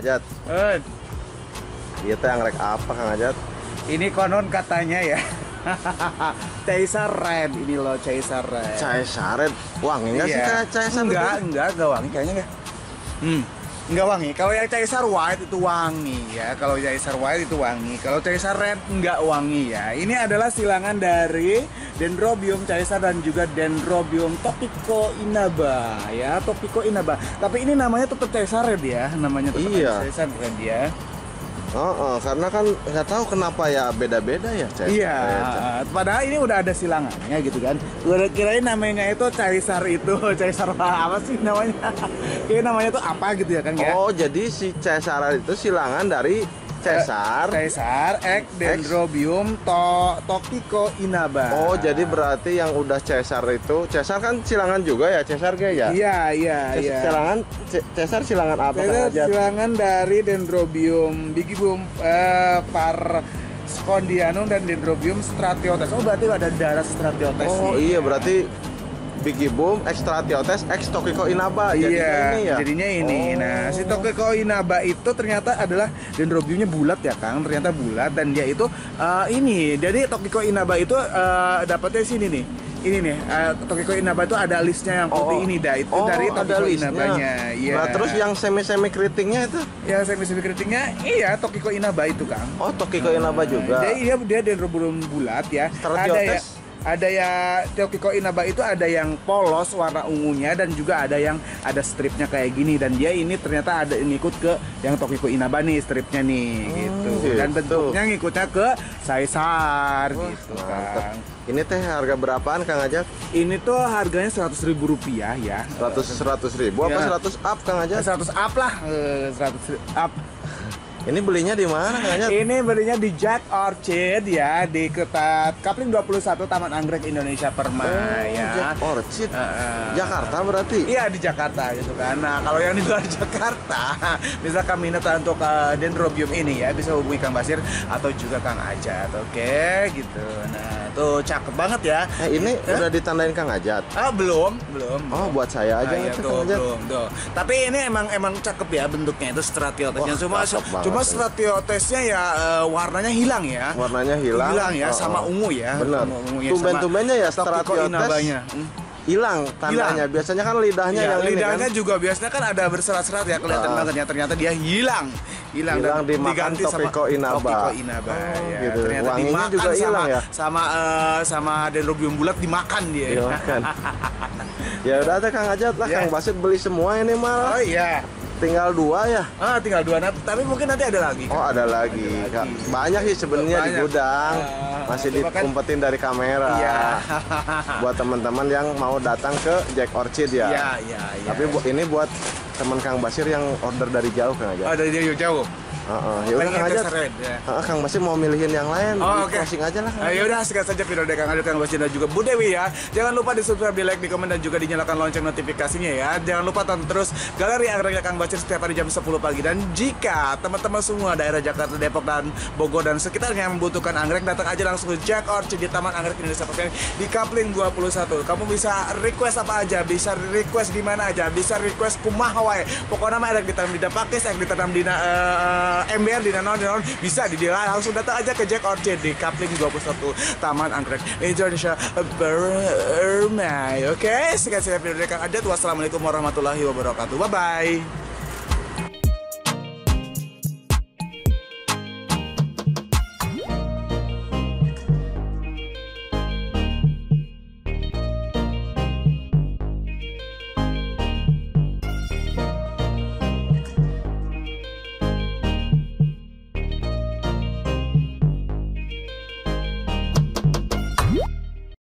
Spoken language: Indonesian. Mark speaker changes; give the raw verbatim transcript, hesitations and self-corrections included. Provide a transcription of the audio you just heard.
Speaker 1: Ajat.
Speaker 2: Eh,
Speaker 1: Iya teh anggrek apa Kang Ajat?
Speaker 2: ini konon katanya ya. Caesar Red ini loh, Caesar Red.
Speaker 1: Caesar Red. Wangi enggak sih
Speaker 2: Iya.
Speaker 1: kayak Caesar?
Speaker 2: Enggak,
Speaker 1: itu?
Speaker 2: enggak, enggak wangi kayaknya enggak. Hmm. Enggak wangi. Kalau yang Caesar White itu wangi ya. Kalau Caesar White itu wangi. Kalau Caesar Red enggak wangi ya. Ini adalah silangan dari Dendrobium Caesar dan juga Dendrobium Topico Inaba ya, Topico Inaba. Tapi ini namanya tetap Caesar Red ya, namanya tetap
Speaker 1: Iya.
Speaker 2: Caesar Red ya.
Speaker 1: Oh, oh, karena kan nggak tahu kenapa ya beda-beda ya Caesar.
Speaker 2: Iya,
Speaker 1: Red.
Speaker 2: padahal ini udah ada silangannya gitu kan. Gue kirain namanya itu Caesar itu, Caesar apa sih namanya? Kayak namanya tuh apa gitu ya kan ya?
Speaker 1: Oh, jadi si Caesar itu silangan dari Caesar.
Speaker 2: Caesar, X, Dendrobium, to, Topico Inaba.
Speaker 1: Oh, jadi berarti yang udah Caesar itu, Caesar kan silangan juga ya, Caesar kayak ya?
Speaker 2: Iya, iya,
Speaker 1: Ces-
Speaker 2: iya.
Speaker 1: Silangan, C- Caesar silangan apa
Speaker 2: Caesar
Speaker 1: Kang Ajat?
Speaker 2: silangan dari Dendrobium Bigibium eh, Parascondianum dan Dendrobium Stratiotes. Oh, berarti ada darah Stratiotes.
Speaker 1: Oh
Speaker 2: nih.
Speaker 1: iya, berarti Bigibium, Extratiotes, X Topico Inaba. Jadinya
Speaker 2: Iya,
Speaker 1: ini ya?
Speaker 2: jadinya ini.
Speaker 1: Oh.
Speaker 2: Nah, si Topico Inaba itu ternyata adalah dendrobiumnya bulat ya, Kang. Ternyata bulat dan dia itu eh, ini. Jadi Topico Inaba itu eh, dapatnya sini nih. Ini nih, eh, Topico Inaba itu ada listnya yang putih
Speaker 1: Oh.
Speaker 2: ini dah. Itu
Speaker 1: Oh,
Speaker 2: dari
Speaker 1: ada
Speaker 2: Topico
Speaker 1: listnya.
Speaker 2: Inabanya. Iya.
Speaker 1: Nah, terus yang semi-semi keritingnya itu?
Speaker 2: yang semi-semi kritiknya iya Topico Inaba itu, Kang.
Speaker 1: Oh, Topico Inaba juga.
Speaker 2: Jadi dia dia dendrobium bulat ya. Ada ya
Speaker 1: Stratiotes?
Speaker 2: ada ya Topico Inaba itu ada yang polos warna ungunya dan juga ada yang ada stripnya kayak gini dan dia ini ternyata ada ngikut ke yang Topico Inaba nih stripnya nih gitu.
Speaker 1: gitu.
Speaker 2: Dan bentuknya ngikutnya ke Caesar gitu
Speaker 1: mantep.
Speaker 2: kan.
Speaker 1: Ini teh harga berapaan Kang Ajat?
Speaker 2: Ini tuh harganya seratus ribu rupiah ya.
Speaker 1: seratus seratus ribu apa
Speaker 2: Iya.
Speaker 1: seratus up Kang Ajat?
Speaker 2: seratus up lah, eh, seratus up.
Speaker 1: Ini belinya di mana Kang Ajat?
Speaker 2: Ini belinya di Jack Orchid ya, di Ketat Kapling dua puluh satu Taman Anggrek Indonesia Permai ya.
Speaker 1: Jack Orchid.
Speaker 2: Heeh.
Speaker 1: Jakarta berarti?
Speaker 2: Iya di Jakarta gitu kan. Nah kalau yang di luar Jakarta, misalkan minat untuk uh, Dendrobium ini ya bisa hubungi Kang Basir atau juga Kang Ajat, oke gitu. Nah tuh cakep banget ya.
Speaker 1: Eh, ini
Speaker 2: Eh?
Speaker 1: udah ditandain Kang Ajat.
Speaker 2: Ah belum, belum.
Speaker 1: Oh, buat saya aja
Speaker 2: Nah, iya,
Speaker 1: itu
Speaker 2: tuh,
Speaker 1: Kang Ajat.
Speaker 2: belum, tuh. Tapi ini emang emang cakep ya bentuknya itu stratiotesnya.
Speaker 1: Wah,
Speaker 2: Cuma
Speaker 1: cakep banget
Speaker 2: cuma
Speaker 1: ini.
Speaker 2: stratiotesnya ya eh, warnanya hilang ya.
Speaker 1: Warnanya hilang.
Speaker 2: Hilang ya
Speaker 1: Oh,
Speaker 2: sama
Speaker 1: oh.
Speaker 2: ungu ya.
Speaker 1: Bener.
Speaker 2: Sama ungunya,
Speaker 1: Tumben-tumbennya ya
Speaker 2: sama Topico
Speaker 1: Stratiotes
Speaker 2: Inabanya. Hmm.
Speaker 1: hilang tandanya. Biasanya kan lidahnya
Speaker 2: Iya,
Speaker 1: yang
Speaker 2: lidahnya
Speaker 1: ini kan.
Speaker 2: juga biasanya kan ada berserat-serat ya kelihatan
Speaker 1: Ah.
Speaker 2: banget ya ternyata dia hilang hilang,
Speaker 1: Hilang
Speaker 2: dan
Speaker 1: dimakan
Speaker 2: diganti sama
Speaker 1: Topico Inaba.
Speaker 2: Topico Inaba
Speaker 1: Oh,
Speaker 2: ya.
Speaker 1: gitu.
Speaker 2: Ternyata
Speaker 1: Wanginya
Speaker 2: dimakan
Speaker 1: juga
Speaker 2: sama
Speaker 1: hilang ya?
Speaker 2: sama eh, sama Dendrobium bulat dimakan dia.
Speaker 1: Iya kan. Ya udah teh Kang Ajat lah,
Speaker 2: Ya.
Speaker 1: Kang Basit beli semua ini malah.
Speaker 2: Oh iya.
Speaker 1: Tinggal dua ya.
Speaker 2: Ah tinggal dua nat, tapi mungkin nanti ada lagi.
Speaker 1: Oh ada lagi.
Speaker 2: Ada lagi.
Speaker 1: Banyak sih sebenarnya di
Speaker 2: Banyak.
Speaker 1: gudang.
Speaker 2: Ah,
Speaker 1: Masih
Speaker 2: cuma kan-
Speaker 1: dikumpetin dari kamera.
Speaker 2: Iya.
Speaker 1: Buat teman-teman yang mau datang ke Jack Orchid ya.
Speaker 2: Iya, iya, iya.
Speaker 1: Tapi bu- ini buat teman Kang Basir yang order dari jauh Kang Ajat.
Speaker 2: Oh, dari jauh jauh.
Speaker 1: Heeh. Ya udah
Speaker 2: Pengen
Speaker 1: Kang Ajat.
Speaker 2: Caesar Red, ya.
Speaker 1: Heeh, Kang Basir mau milihin yang lain.
Speaker 2: Oh,
Speaker 1: Di
Speaker 2: oke.
Speaker 1: closing aja lah. Kang
Speaker 2: Ayo
Speaker 1: Ajat.
Speaker 2: udah sekian saja video dari Kang Adit, Kang Basir dan juga Bu Dewi ya. Jangan lupa di subscribe, di like, di komen dan juga dinyalakan lonceng notifikasinya ya. Jangan lupa tonton terus Galeri Anggreknya Kang Basir setiap hari jam sepuluh pagi. Dan jika teman-teman semua daerah Jakarta, Depok dan Bogor dan sekitarnya yang membutuhkan anggrek, datang aja langsung ke Jack Orchid di Taman Anggrek Indonesia Permai di Kapling dua puluh satu. Kamu bisa request apa aja, bisa request di mana aja, bisa request kumaha wae. Pokoknya mah ada ditanam di pakis, yang ditanam di uh, ember, di nanon, di nanon, bisa di dia langsung datang aja ke Jack Orchid di Kapling dua puluh satu Taman Anggrek Indonesia Permai. Oke, sekian saya video dari Kang Adit. Wassalamualaikum warahmatullahi wabarakatuh. Bye bye.